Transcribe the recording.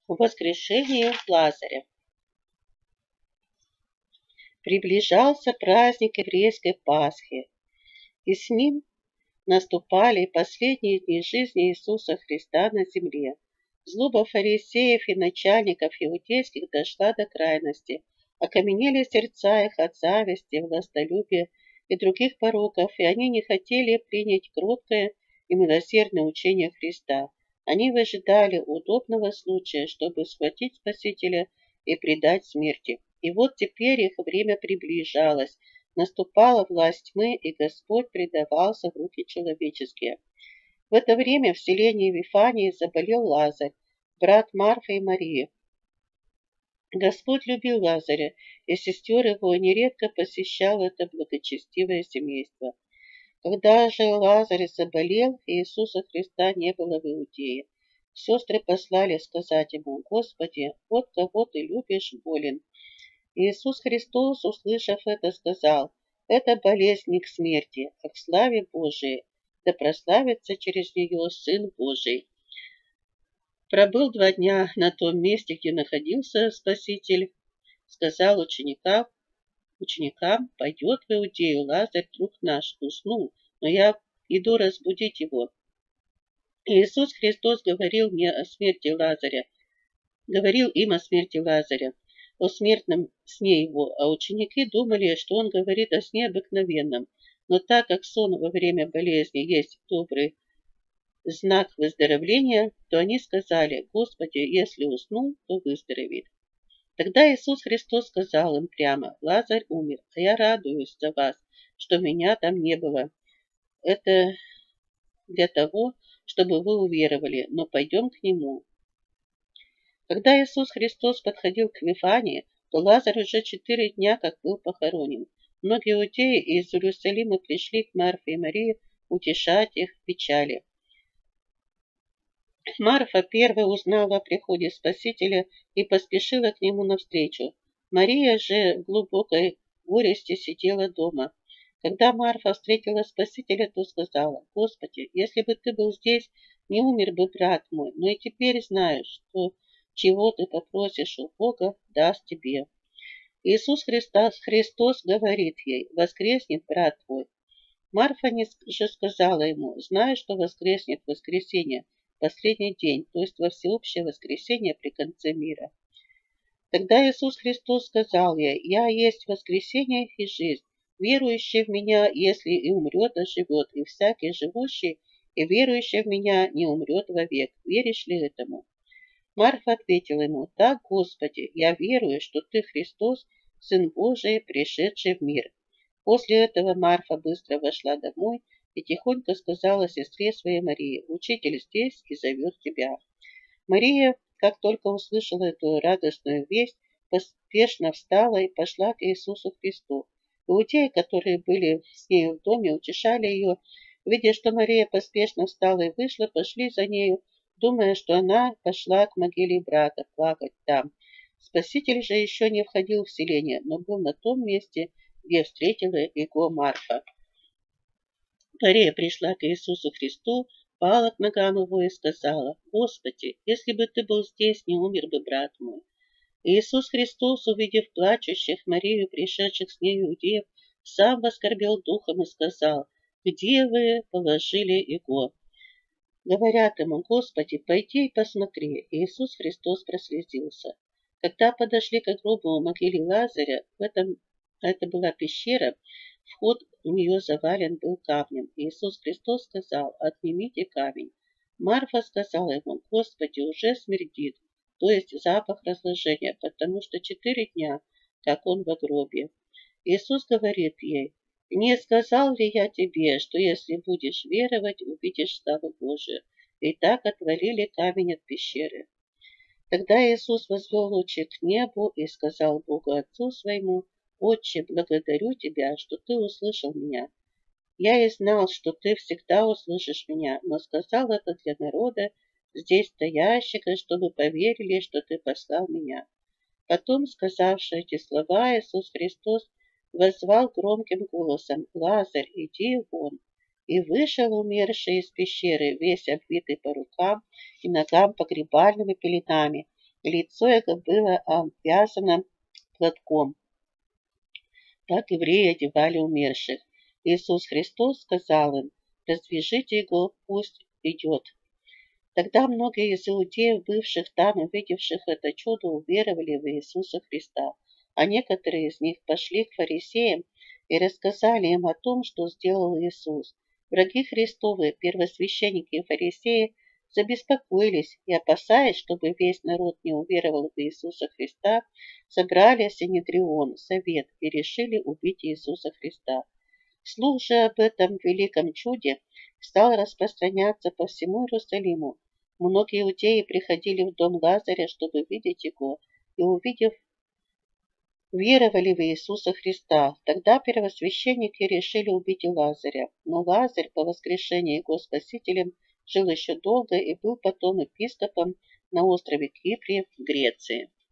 Воскрешение Лазаря. Приближался праздник еврейской Пасхи, и с ним наступали последние дни жизни Иисуса Христа на земле. Злоба фарисеев и начальников иудейских дошла до крайности. Окаменели сердца их от зависти, властолюбия и других пороков, и они не хотели принять кроткое и милосердное учение Христа. Они выжидали удобного случая, чтобы схватить Спасителя и предать смерти. И вот теперь их время приближалось. Наступала власть тьмы, и Господь предавался в руки человеческие. В это время в селении Вифании заболел Лазарь, брат Марфы и Марии. Господь любил Лазаря, и сестер его нередко посещал это благочестивое семейство. Когда же Лазарь заболел, и Иисуса Христа не было в Иудее, сестры послали сказать ему: «Господи, вот кого ты любишь, болен». Иисус Христос, услышав это, сказал: «Это болезнь не к смерти, а к славе Божией, да прославится через нее Сын Божий». Пробыл 2 дня на том месте, где находился Спаситель, сказал ученикам: «Пойдет в Иудею Лазарь, друг наш, уснул, но я иду разбудить его». Иисус Христос говорил им о смерти Лазаря, о смертном сне его, а ученики думали, что он говорит о сне обыкновенном. Но так как сон во время болезни есть добрый знак выздоровления, то они сказали: «Господи, если уснул, то выздоровеет». Тогда Иисус Христос сказал им прямо: «Лазарь умер, а я радуюсь за вас, что меня там не было. Это для того, чтобы вы уверовали, но пойдем к нему». Когда Иисус Христос подходил к Вифании, то Лазарь уже 4 дня как был похоронен. Многие иудеи из Иерусалима пришли к Марфе и Марии утешать их в печали. Марфа первая узнала о приходе Спасителя и поспешила к нему навстречу. Мария же в глубокой горести сидела дома. Когда Марфа встретила Спасителя, то сказала: «Господи, если бы ты был здесь, не умер бы брат мой, но и теперь знаю, что чего ты попросишь у Бога, даст тебе». Иисус Христос говорит ей: «Воскреснет брат твой». Марфа же сказала ему: «Знаю, что воскреснет в воскресенье, последний день, то есть во всеобщее воскресенье при конце мира». Тогда Иисус Христос сказал ей: «Я есть воскресенье и жизнь. Верующий в Меня, если и умрет, оживет, и всякий живущий и верующий в Меня не умрет вовек. Веришь ли этому?» Марфа ответила ему: «Так, Господи, я верую, что Ты Христос, Сын Божий, пришедший в мир». После этого Марфа быстро вошла домой и тихонько сказала сестре своей Марии: «Учитель здесь и зовет тебя». Мария, как только услышала эту радостную весть, поспешно встала и пошла к Иисусу Христу. Иудеи, которые были с нею в доме, утешали ее. Видя, что Мария поспешно встала и вышла, пошли за нею, думая, что она пошла к могиле брата плакать там. Спаситель же еще не входил в селение, но был на том месте, где встретила его Марфа. Мария пришла к Иисусу Христу, пала к ногам его и сказала: «Господи, если бы ты был здесь, не умер бы брат мой». Иисус Христос, увидев плачущих Марию, пришедших с ней иудеев, сам воскорбел духом и сказал: «Где вы положили его?» Говорят ему: «Господи, пойди и посмотри». Иисус Христос прослезился. Когда подошли к гробу могиле Лазаря, это была пещера, вход в нее завален был камнем. Иисус Христос сказал: «Отнимите камень». Марфа сказала ему: «Господи, уже смердит», то есть запах разложения, потому что 4 дня, как он в гробе. Иисус говорит ей: «Не сказал ли я тебе, что если будешь веровать, увидишь славу Божию?» И так отвалили камень от пещеры. Тогда Иисус возвел очи к небу и сказал Богу Отцу своему: «Отче, благодарю Тебя, что Ты услышал меня. Я и знал, что Ты всегда услышишь меня, но сказал это для народа, здесь стоящего, чтобы поверили, что Ты послал меня». Потом, сказавши эти слова, Иисус Христос воззвал громким голосом: «Лазарь, иди вон!» И вышел умерший из пещеры, весь обвитый по рукам и ногам погребальными пеленами, и лицо его было обвязано платком. Так евреи одевали умерших. Иисус Христос сказал им: «Раздвижите его, пусть идет». Тогда многие из иудеев, бывших там и видевших это чудо, уверовали в Иисуса Христа, а некоторые из них пошли к фарисеям и рассказали им о том, что сделал Иисус. Враги Христовы, первосвященники и фарисеи, забеспокоились и, опасаясь, чтобы весь народ не уверовал в Иисуса Христа, собрали Синедрион, совет, и решили убить Иисуса Христа. Слух же об этом великом чуде стал распространяться по всему Иерусалиму. Многие иудеи приходили в дом Лазаря, чтобы видеть его, и, увидев, веровали в Иисуса Христа. Тогда первосвященники решили убить и Лазаря. Но Лазарь по воскрешении его Спасителем жил еще долго и был потом епископом на острове Кипре в Греции.